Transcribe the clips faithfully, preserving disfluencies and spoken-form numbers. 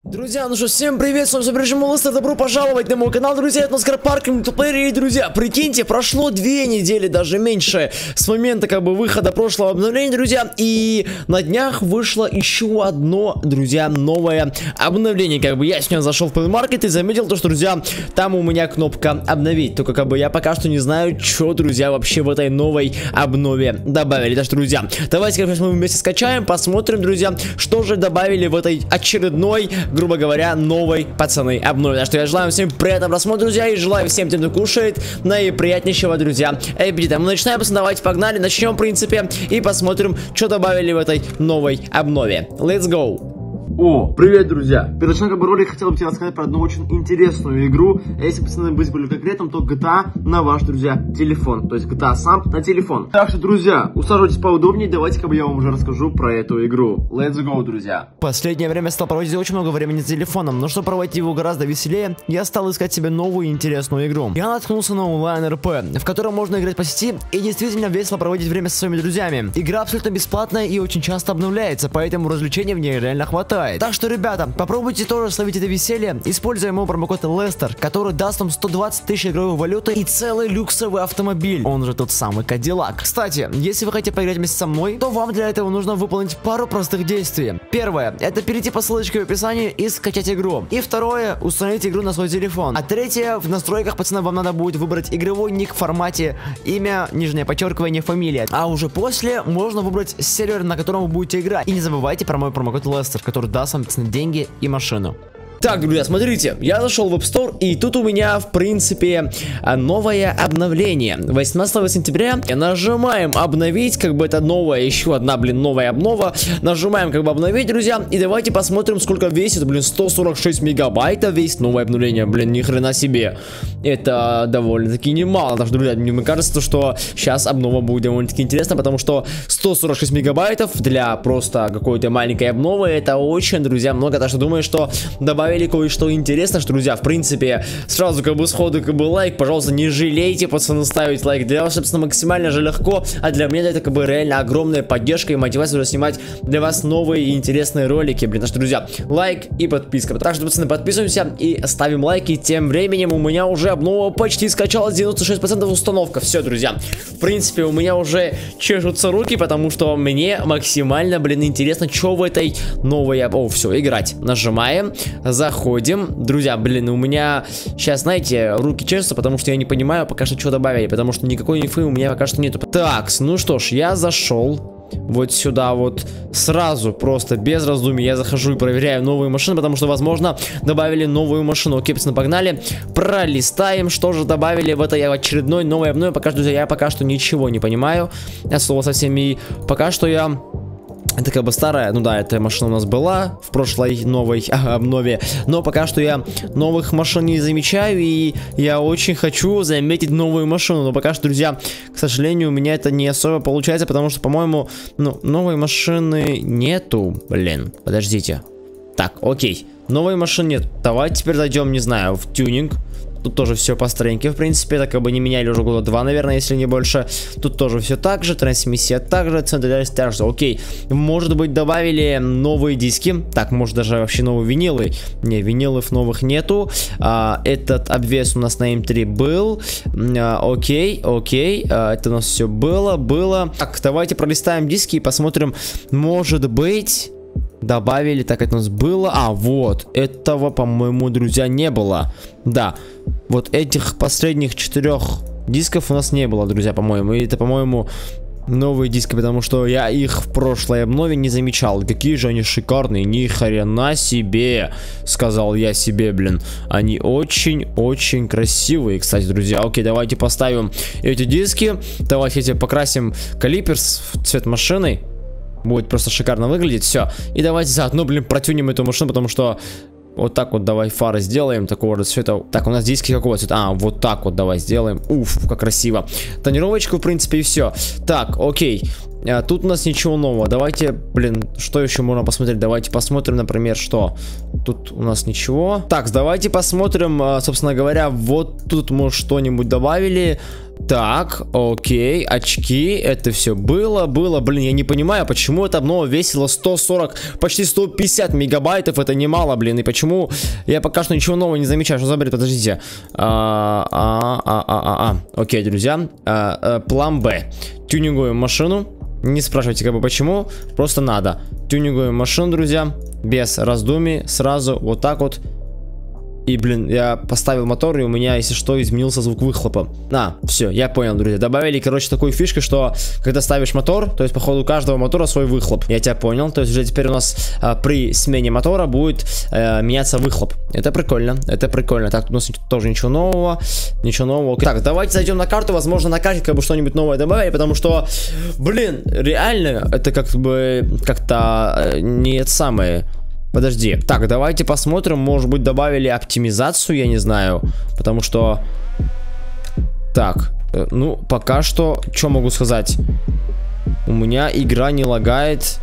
Друзья, ну что, всем привет, с вами Супер Монстр, добро пожаловать на мой канал, друзья, это Оскар Парк, мультиплеер, и, друзья, прикиньте, прошло две недели, даже меньше, с момента, как бы, выхода прошлого обновления, друзья, и на днях вышло еще одно, друзья, новое обновление, как бы, я сегодня зашел в плеймаркет и заметил то, что, друзья, там у меня кнопка обновить, только, как бы, я пока что не знаю, что, друзья, вообще в этой новой обнове добавили, так что, друзья, давайте, как мы вместе скачаем, посмотрим, друзья, что же добавили в этой очередной, грубо говоря, новой, пацаны, обнове. Так что я желаю всем приятного просмотра, друзья, и желаю всем тем, кто кушает, наиприятнейшего, друзья, аппетита. Мы начинаем, пацаны, давайте, погнали, начнем, в принципе, и посмотрим, что добавили в этой новой обнове. Let's go! О, привет, друзья! Перед началом, как бы, ролик хотел бы тебе рассказать про одну очень интересную игру. Если, пацаны, быть более конкретным, то джи ти эй на ваш, друзья, телефон. То есть джи ти эй сам на телефон. Так что, друзья, усаживайтесь поудобнее, давайте, как бы, я вам уже расскажу про эту игру. Let's go, друзья! В последнее время стал проводить очень много времени с телефоном, но чтобы проводить его гораздо веселее, я стал искать себе новую интересную игру. Я наткнулся на онлайн эр пи, в котором можно играть по сети и действительно весело проводить время со своими друзьями. Игра абсолютно бесплатная и очень часто обновляется, поэтому развлечений в ней реально хватает. Так что, ребята, попробуйте тоже словить это веселье, используя мой промокод Лестер, который даст вам сто двадцать тысяч игровой валюты и целый люксовый автомобиль, он же тот самый Кадиллак. Кстати, если вы хотите поиграть вместе со мной, то вам для этого нужно выполнить пару простых действий. Первое, это перейти по ссылочке в описании и скачать игру. И второе, установить игру на свой телефон. А третье, в настройках, пацаны, вам надо будет выбрать игровой ник в формате имя, нижнее подчеркивание, фамилия. А уже после можно выбрать сервер, на котором вы будете играть. И не забывайте про мой промокод Лестер, который даст вам деньги и машину. Так, друзья, смотрите, я зашел в App Store, и тут у меня, в принципе, новое обновление. восемнадцатого сентября нажимаем обновить, как бы это новая, еще одна, блин, новая обнова. Нажимаем, как бы, обновить, друзья, и давайте посмотрим, сколько весит, блин, сто сорок шесть мегабайтов весит новое обновление, блин, ни хрена себе. Это довольно-таки немало, так что, друзья, мне кажется, что сейчас обнова будет довольно-таки интересна, потому что сто сорок шесть мегабайтов для просто какой-то маленькой обновы, это очень, друзья, много, так что думаю, что добавить кое-что интересно, что, друзья, в принципе, сразу, как бы, сходу, как бы, лайк, пожалуйста, не жалейте, пацаны, ставить лайк. Для вас, собственно, максимально же легко, а для меня это, как бы, реально огромная поддержка и мотивация уже снимать для вас новые и интересные ролики, блин. Так что, друзья, лайк и подписка. Так что, пацаны, подписываемся и ставим лайки. Тем временем у меня уже обнова почти скачалась, девяносто шесть процентов установка. Все, друзья, в принципе, у меня уже чешутся руки, потому что мне максимально, блин, интересно, что в этой новой... О, все, играть. Нажимаем. Заходим. Друзья, блин, у меня сейчас, знаете, руки чешутся, потому что я не понимаю пока что, что добавили, потому что никакой инфы у меня пока что нету. Так, ну что ж, я зашел вот сюда вот сразу, просто без раздумий я захожу и проверяю новые машины, потому что, возможно, добавили новую машину. Окей, пацаны, погнали. Пролистаем, что же добавили в этой очередной новой обнове. Пока что, друзья, я пока что ничего не понимаю. Я слово совсем, и пока что я... Это, как бы, старая, ну да, эта машина у нас была в прошлой новой обнове, но пока что я новых машин не замечаю, и я очень хочу заметить новую машину, но пока что, друзья, к сожалению, у меня это не особо получается, потому что, по-моему, ну, новой машины нету, блин, подождите. Так, окей, новой машины нет, давайте теперь зайдем, не знаю, в тюнинг. Тут тоже все по стареньке, в принципе, так, как бы, не меняли уже года два, наверное, если не больше. Тут тоже все так же, трансмиссия также, централизация также. Окей, может быть, добавили новые диски. Так, может, даже вообще новые винилы. Не, винилов новых нету. а, Этот обвес у нас на эм три был. а, Окей, окей, а, это у нас все было, было. Так, давайте пролистаем диски и посмотрим. Может быть... Добавили, так это у нас было. А, вот, этого, по-моему, друзья, не было. Да, вот этих последних четырех дисков у нас не было, друзья, по-моему. И это, по-моему, новые диски, потому что я их в прошлой обнове не замечал. Какие же они шикарные, ни хрена себе, сказал я себе, блин. Они очень-очень красивые, кстати, друзья. Окей, давайте поставим эти диски. Давайте эти покрасим калиперс в цвет машины. Будет просто шикарно выглядеть, все. И давайте заодно, блин, протюнем эту машину, потому что вот так вот давай фары сделаем, такого же цвета. Так, у нас диски какого цвета? А, вот так вот давай сделаем. Уф, как красиво. Тонировочку, в принципе, и все. Так, окей. А, тут у нас ничего нового. Давайте, блин, что еще можно посмотреть? Давайте посмотрим, например, что. Тут у нас ничего. Так, давайте посмотрим, собственно говоря, вот тут мы что-нибудь добавили. Так, окей, очки, это все было, было, блин, я не понимаю, почему эта обнова весила сто сорок, почти сто пятьдесят мегабайтов, это немало, блин, и почему я пока что ничего нового не замечаю, что за бред, подождите. А, а, а, а, а, а. Окей, друзья, а, а, план Б, тюнингуем машину, не спрашивайте, как бы почему, просто надо, тюнингуем машину, друзья, без раздумий, сразу вот так вот. И, блин, я поставил мотор, и у меня, если что, изменился звук выхлопа. А, все, я понял, друзья. Добавили, короче, такую фишку, что когда ставишь мотор, то есть, по ходу каждого мотора свой выхлоп. Я тебя понял. То есть, уже теперь у нас а, при смене мотора будет а, меняться выхлоп. Это прикольно, это прикольно. Так, у нас тоже ничего нового, ничего нового. Так, давайте зайдем на карту. Возможно, на карте как бы что-нибудь новое добавили, потому что, блин, реально, это как бы как-то не это самое... Подожди. Так, давайте посмотрим. Может быть, добавили оптимизацию, я не знаю. Потому что... Так, ну, пока что... Что могу сказать? У меня игра не лагает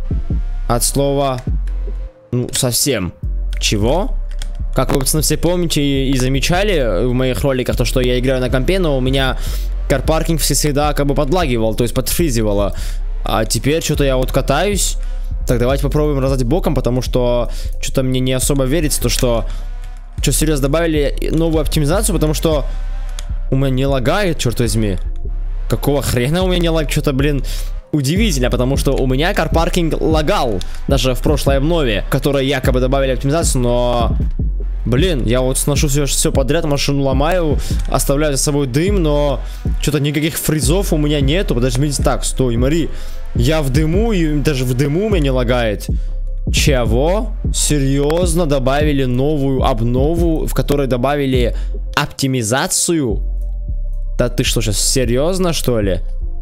от слова... Ну, совсем. Чего? Как вы, пацаны, все помните и, и замечали в моих роликах, то, что я играю на компе, но у меня карпаркинг всегда как бы подлагивал, то есть подфризивало. А теперь что-то я вот катаюсь... Так, давайте попробуем раздать боком, потому что что-то мне не особо верится, то что... Что, серьезно, добавили новую оптимизацию, потому что у меня не лагает, черт возьми. Какого хрена у меня не лагает? Что-то, блин, удивительно, потому что у меня карпаркинг лагал, даже в прошлой обнове, в которой якобы добавили оптимизацию, но... Блин, я вот сношу все, все подряд, машину ломаю, оставляю за собой дым, но что-то никаких фризов у меня нету. Подождите, так, стой, Мари, я в дыму, и даже в дыму у меня не лагает. Чего? Серьезно добавили новую обнову, в которой добавили оптимизацию? Да ты что, сейчас серьезно, что ли?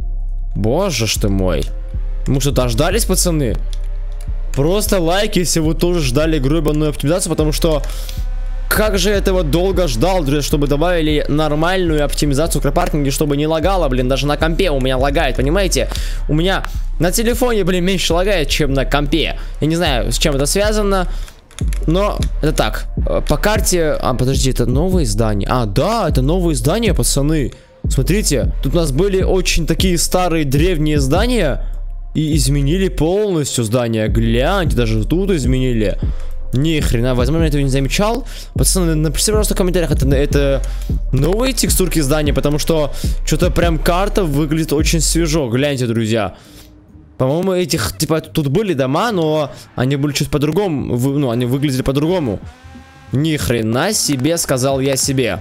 Боже ж ты мой. Мы что, дождались, пацаны? Просто лайк, если вы тоже ждали гребаную оптимизацию, потому что... Как же я этого долго ждал, друзья, чтобы добавили нормальную оптимизацию в карпаркинге, чтобы не лагало, блин, даже на компе у меня лагает, понимаете? У меня на телефоне, блин, меньше лагает, чем на компе. Я не знаю, с чем это связано, но это так. По карте... А, подожди, это новые здания? А, да, это новые здания, пацаны. Смотрите, тут у нас были очень такие старые древние здания, и изменили полностью здания. Гляньте, даже тут изменили. Ни хрена, возможно, я этого не замечал. Пацаны, напишите, пожалуйста, в комментариях, это, это новые текстурки здания, потому что что-то прям карта выглядит очень свежо. Гляньте, друзья. По-моему, этих, типа, тут были дома, но они были чуть по-другому, ну, они выглядели по-другому. Ни хрена себе, сказал я себе.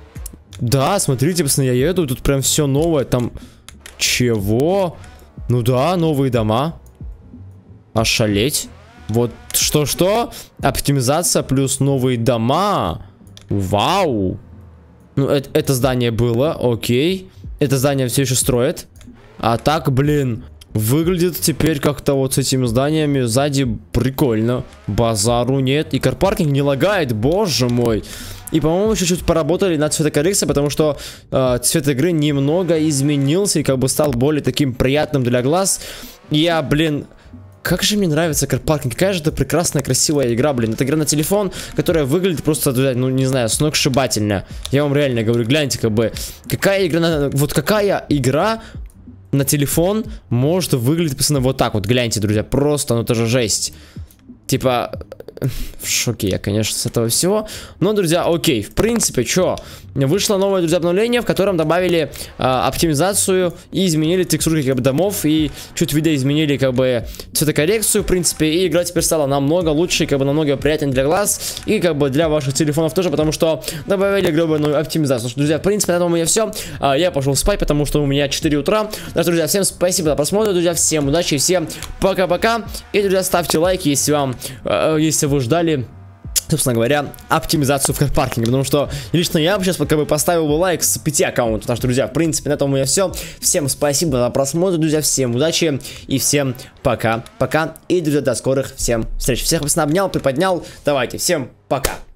Да, смотрите, пацаны, я еду, тут прям все новое, там... Чего? Ну да, новые дома. Ошалеть. Вот что-что? Оптимизация плюс новые дома. Вау. Ну, это, это здание было, окей. Это здание все еще строят. А так, блин, выглядит теперь как-то вот с этими зданиями сзади прикольно. Базару нет. И карпаркинг не лагает, боже мой. И, по-моему, еще чуть поработали над цветокоррекцией, потому что э, цвет игры немного изменился и как бы стал более таким приятным для глаз. Я, блин... Как же мне нравится карпаркинг, какая же это прекрасная, красивая игра, блин. Это игра на телефон, которая выглядит просто, ну не знаю, сногсшибательно. Я вам реально говорю, гляньте, как бы, какая игра, на... вот какая игра на телефон может выглядеть, пацаны, вот так вот, гляньте, друзья, просто, ну это же жесть. Типа, в шоке я, конечно, с этого всего. Но, друзья, окей, в принципе, что? Вышло новое, друзья, обновление, в котором добавили э, оптимизацию и изменили текстурки как бы домов, и чуть видео изменили как бы цветокоррекцию, в принципе, и игра теперь стала намного лучше, как бы намного приятнее для глаз, и как бы для ваших телефонов тоже, потому что добавили гребаную оптимизацию. Друзья, в принципе, на этом у меня все. А, я пошел спать, потому что у меня четыре утра. Так что, друзья, всем спасибо за просмотр, друзья, всем удачи, всем пока-пока. И, друзья, ставьте лайки, если вам, э, если вы ждали, собственно говоря, оптимизацию в карпаркинге, потому что лично я бы сейчас как бы поставил бы лайк с пяти аккаунтов. Так что, друзья, в принципе, на этом у меня все. Всем спасибо за просмотр, друзья, всем удачи и всем пока-пока. И, друзья, до скорых всем встреч. Всех вас обнял, приподнял. Давайте, всем пока.